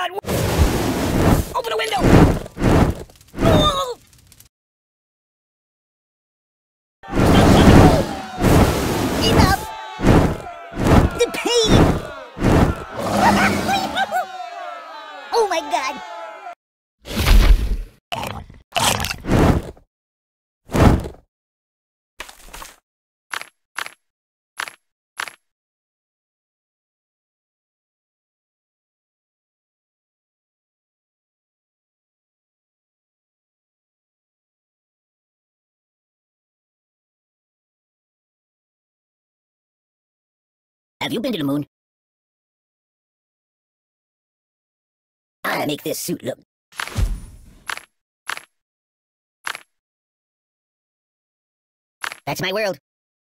God! Open the window! Oh! Enough! The pain! Oh my God! Have you been to the moon? I'll make this suit look. That's my world.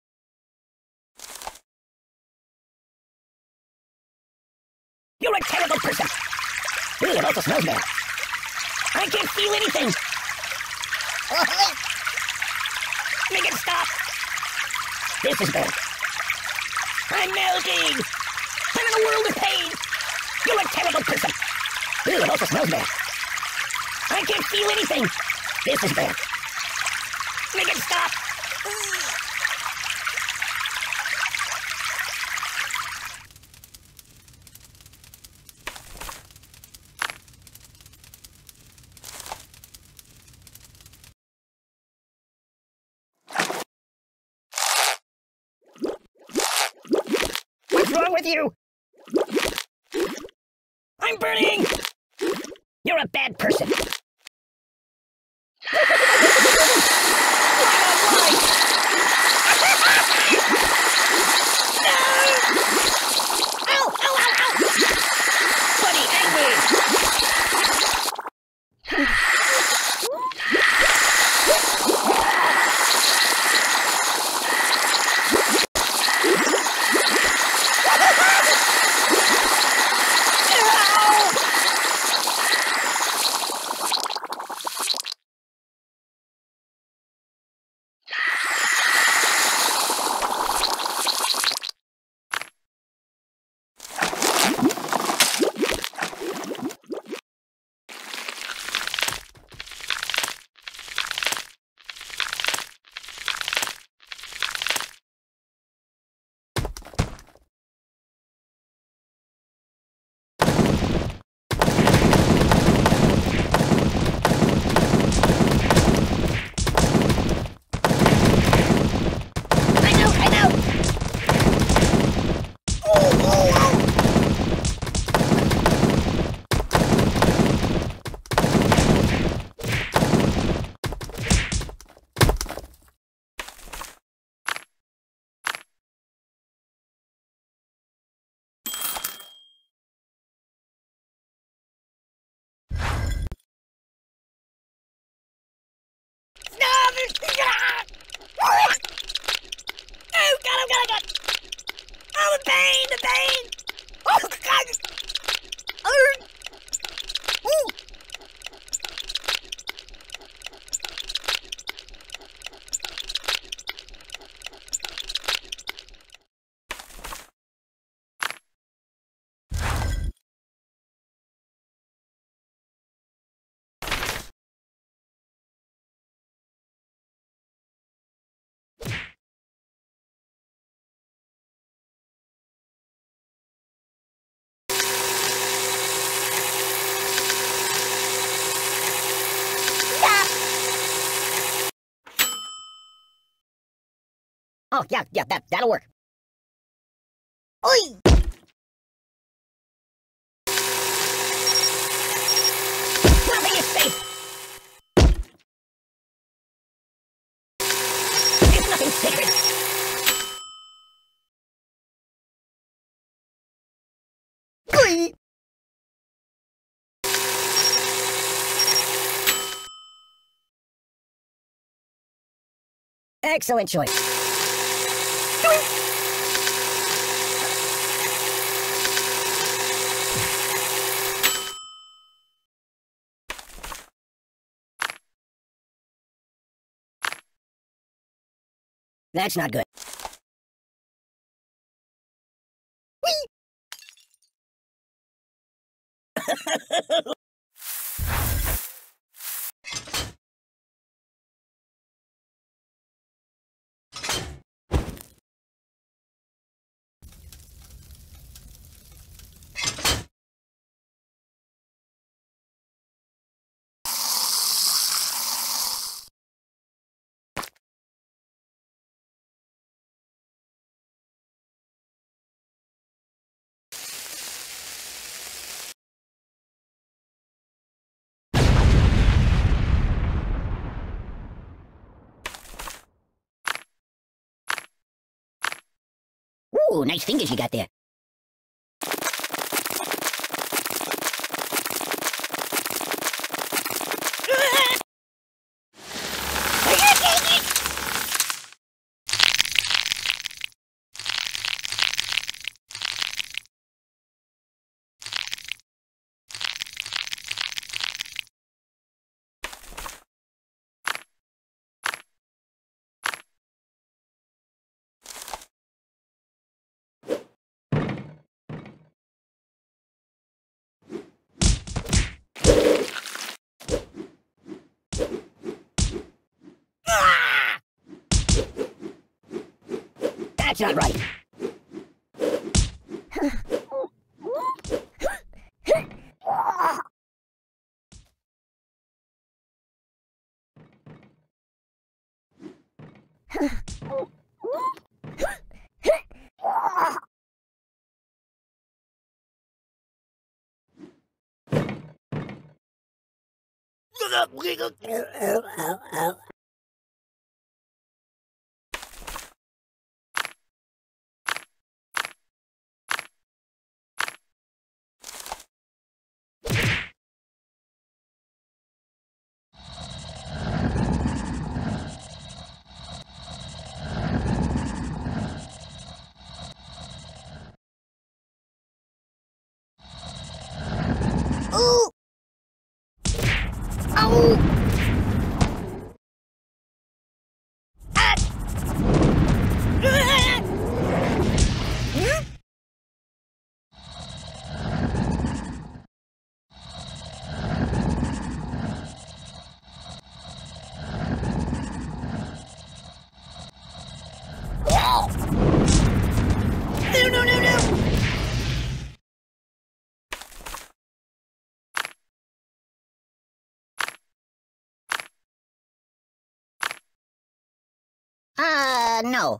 You're a terrible person. Ooh, it also smells bad. I can't feel anything. Make it stop. This is bad. I'm melting. I'm in a world of pain. You're a terrible person. Ooh, it also smells bad. I can't feel anything. This is bad. Make it stop. What's wrong with you? I'm burning! You're a bad person. Ow! Ow! Ow! Ow! Buddy, Oh, God! Oh, the pain! Oh, God! Ooh. Oh, yeah, that'll work. Oi! Nothing is safe! There's nothing sacred! Oi! Excellent choice. That's not good. Whee! Ooh, nice fingers you got there. That's not right. Ooh! Ow! Ah! Hmm? Oh! No, no, no, no! No.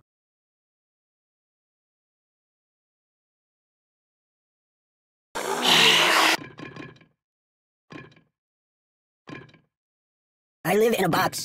I live in a box.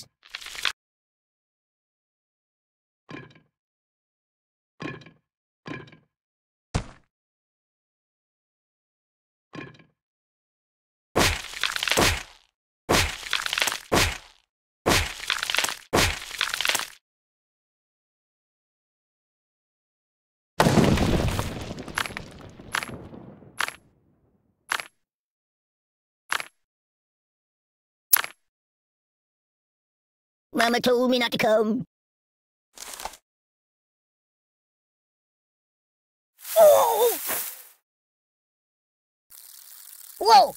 Mama told me not to come. Oh! Whoa!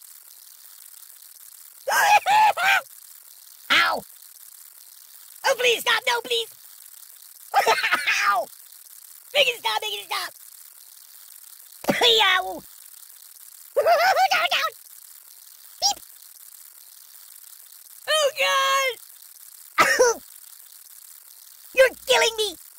Ow! Oh, please stop! No, please! Ow! Make it stop! Make it stop! Ow! Down, down! Beep! Oh, God! You're killing me!